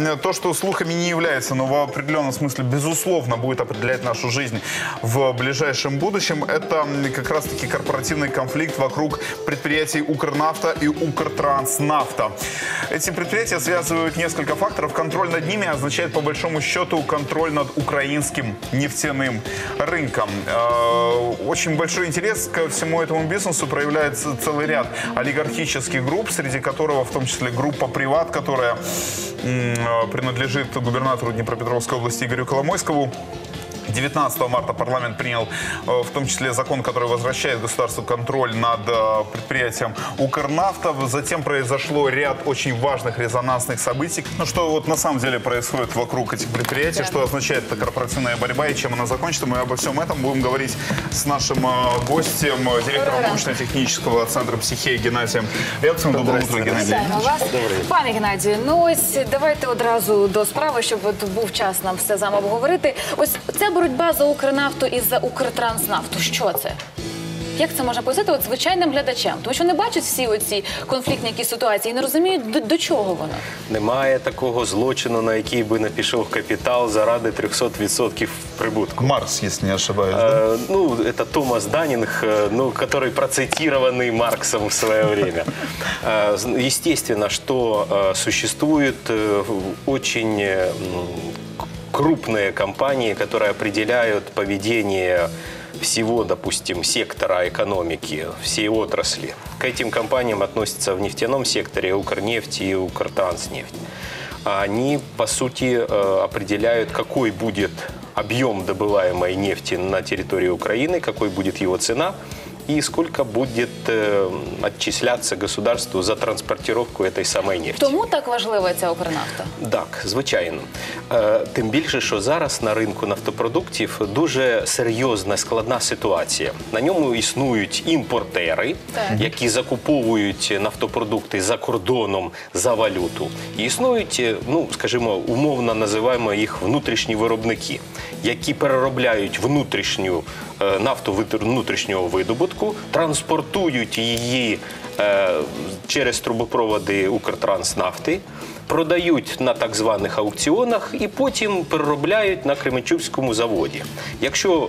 то, что слухами не является, но в определенном смысле, безусловно, будет определять нашу жизнь в ближайшем будущем, это как раз-таки корпоративный конфликт вокруг предприятий Укрнафта и Укртранснафта. Эти предприятия связывают несколько факторов. Контроль над ними означает, по большому счету, контроль над украинским нефтяным рынком. Очень большой интерес ко всему этому бизнесу проявляет целый ряд олигархических групп, среди которого в том числе группа «Приват», которая принадлежит губернатору Днепропетровской области Игорю Коломойскому. 19 марта парламент принял в том числе закон, который возвращает государству контроль над предприятием Укрнафта. Затем произошло ряд очень важных резонансных событий. Ну, что вот на самом деле происходит вокруг этих предприятий, что означает эта корпоративная борьба и чем она закончится. Мы обо всем этом будем говорить с нашим гостем, директором научно-технического центра «Психея» Геннадием Рябцевым. Доброе утро, Геннадій. Пане Геннадію, ну ось давайте одразу до справи, щоб от був час нам все з вами обговорити. Ось ця боротьба за Укрнафту і за Укртранснафту. Що це? Як це можна пояснити от звичайним глядачам? Тому що не бачать всі оці конфліктні якісь ситуації і не розуміють, до чого воно. Немає такого злочину, на який би не пішов капітал заради 300% прибутку. Маркс, если не ошибаюсь, да? Ну, это Томас Даннинг, который процитированный Марксом в свое время. Естественно, что существует очень крупные компании, которые определяют поведение всего, допустим, сектора экономики, всей отрасли. К этим компаниям относятся в нефтяном секторе Укрнефть и Укртранснефть. Они, по сути, определяют, какой будет объем добываемой нефти на территории Украины, какой будет его цена и сколько будет отчисляться государству за транспортировку этой самой нефти. Тому так важлива ця Укрнафта? Так, звичайно. Тим більше, що зараз на ринку нафтопродуктів дуже серйозна, складна ситуація. На ньому існують імпортери, які закуповують нафтопродукти за кордоном за валюту. І існують, ну, скажімо, умовно називаємо їх внутрішні виробники, які переробляють внутрішню нафту внутрішнього видобутку, транспортують її через трубопроводи Укртранснафти, продають на так званих аукціонах і потім переробляють на Кременчуцькому заводі. Якщо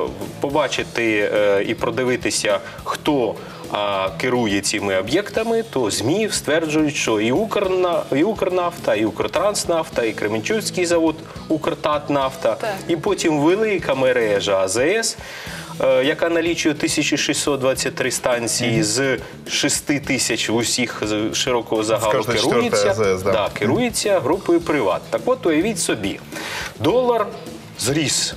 побачити і продивитися, хто керує цими об'єктами, то ЗМІ стверджують, що і Укрнафта, і Укртранснафта, і Кременчуцький завод Укртатнафта, і потім велика мережа АЗС, яка налічує 1623 станції з 6 тисяч в усіх широкого загалу керується групою «Приват». Так от, уявіть собі, долар зріс.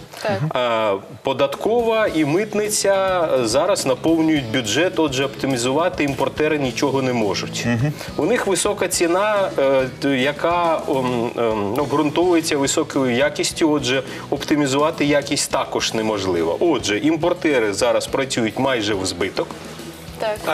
Податкова і митниця зараз наповнюють бюджет, отже, оптимізувати імпортери нічого не можуть. У них висока ціна, яка обґрунтовується високою якістю, отже, оптимізувати якість також неможливо. Отже, імпортери зараз працюють майже в збиток, а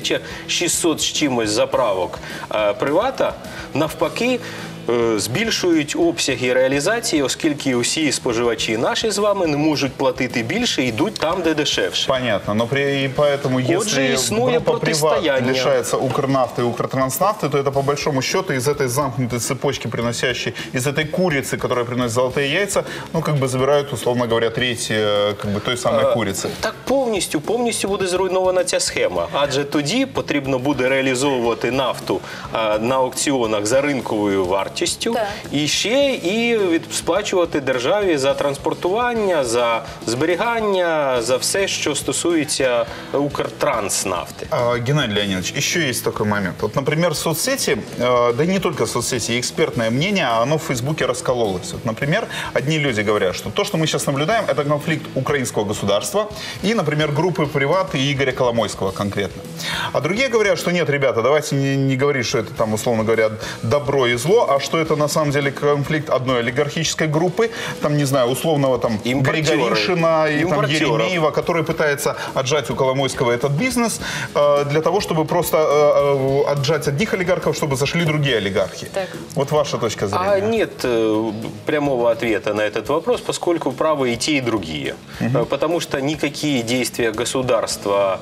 1600 з чимось заправок «Привата» навпаки збільшують обсяги реалізації, оскільки усі споживачі наші з вами не можуть платити більше і йдуть там, де дешевше. Понятно, но поэтому если группа «Приват» лишается Укрнафты и Укртранснафты, то это по большому счету из этой замкнутой цепочки, приносящей, из этой курицы, которая приносит золотые яйца, ну как бы забирают, условно говоря, треть как бы той самой курицы. Так повністю буде зруйнована ця схема. Адже тоді потрібно буде реалізовувати нафту на аукціонах за ринковою вартістю, і ще і сплачувати державі за транспортування, за зберігання, за все, що стосується Укртранснафти. Геннадий Леонидович, еще есть такой момент. Вот, например, соцсети, да и не только соцсети, экспертное мнение, оно в Фейсбуке раскололось. Вот, например, одни люди говорят, что то, что мы сейчас наблюдаем, это конфликт украинского государства и, например, группы «Приват» и Игоря Коломойского конкретно. А другие говорят, что нет, ребята, давайте не говорить, что это там, условно говоря, добро и зло, а что это на самом деле конфликт одной олигархической группы, там, не знаю, условного там Григоришина и там Еремеева, который пытается отжать у Коломойского этот бизнес для того, чтобы просто отжать одних олигархов, чтобы зашли другие олигархи. Так. Вот ваша точка зрения. Нет прямого ответа на этот вопрос, поскольку правы и те, и другие. Потому что никакие действия государства,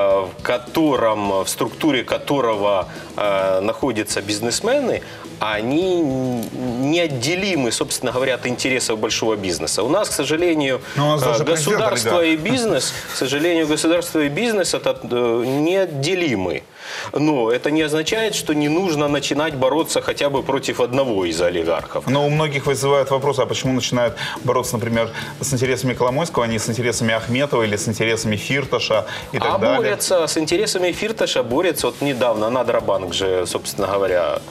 в структуре которого находятся бизнесмены, они они неотделимы, собственно говоря, от интересов большого бизнеса. У нас, к сожалению, Но у нас даже государство и бизнес, к сожалению, государство и бизнес это неотделимы. Но это не означает, что не нужно начинать бороться хотя бы против одного из олигархов. Но у многих вызывает вопрос, а почему начинают бороться, например, с интересами Коломойского, а не с интересами Ахметова или с интересами Фирташа и так далее? Борются с интересами Фирташа, борются. Вот недавно Надробанк же, собственно говоря,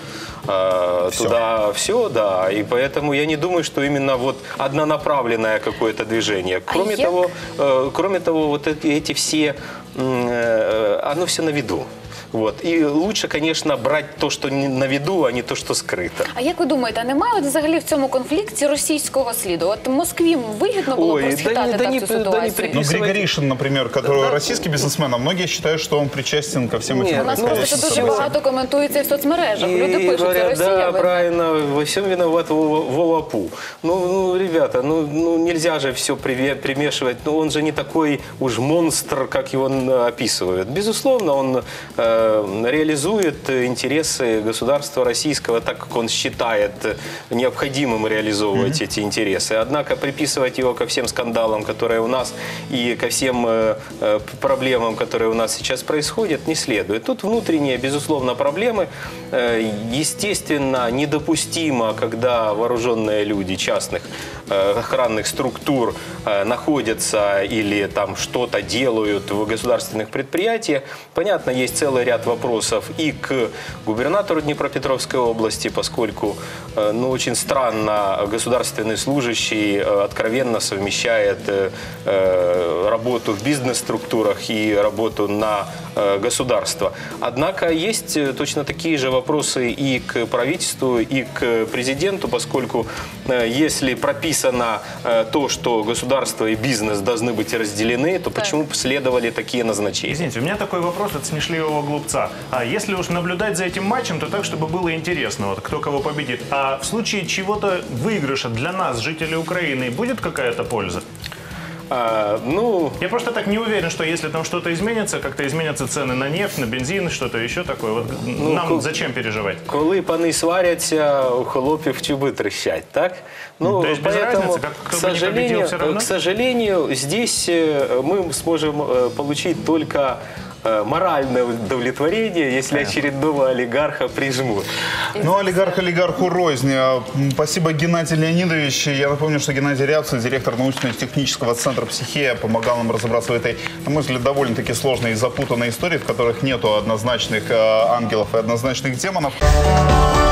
туда все, да. И поэтому я не думаю, что именно вот однонаправленное какое-то движение. Кроме того, вот эти все, оно все на виду. Вот. І лучше, конечно, брати то, що на виду, а не то, що скрито. А як ви думаєте, а немає взагалі в цьому конфлікті російського сліду? От Москві вигідно було розхитати так цю ситуацію? Ну, Григоришин, например, который российский бизнесмен, а многие считают, что он причастен ко всем этим У нас просто це дуже событиям. багато коментується і в соцмережах. Люди пишуть, це говорят, Росія да, винна. правильно, во всем виноват Вова Пу. Ну, ребята, ну нельзя же все примешивать. Ну, он же не такой уж монстр, как его описывают. Безусловно, он реализует интересы государства российского так, как он считает необходимым реализовывать эти интересы. Однако приписывать его ко всем скандалам, которые у нас, и ко всем проблемам, которые у нас сейчас происходят, не следует. Тут внутренние, безусловно, проблемы. Естественно, недопустимо, когда вооруженные люди частных охранных структур находятся или там что-то делают в государственных предприятиях. Понятно, есть целый ряд вопросов и к губернатору Днепропетровской области, поскольку очень странно государственный служащий откровенно совмещает работу в бизнес-структурах и работу на государство. Однако есть точно такие же вопросы и к правительству, и к президенту, поскольку если прописано то, что государство и бизнес должны быть разделены, то почему бы следовали такие назначения? Извините, у меня такой вопрос от смешливого глупца. А если уж наблюдать за этим матчем, то так, чтобы было интересно, вот кто кого победит. А в случае чего-то выигрыша для нас, жителей Украины, будет какая-то польза? Я просто так не уверен, что если там что-то изменится, как-то изменятся цены на нефть, на бензин, что-то еще такое. Вот нам зачем переживать? Коли пани сваряться, у холопів чуби трещать, так? То есть без разницы, кто бы ни победил, все равно? К сожалению, здесь мы сможем получить только моральное удовлетворение, если очередного олигарха прижмут. Ну, олигарх олигарху рознь. Спасибо, Геннадий Леонидович. Я напомню, что Геннадий Рябцев, директор научно-технического центра «Психея», помогал нам разобраться в этой, на мой взгляд, довольно-таки сложной и запутанной истории, в которых нету однозначных ангелов и однозначных демонов.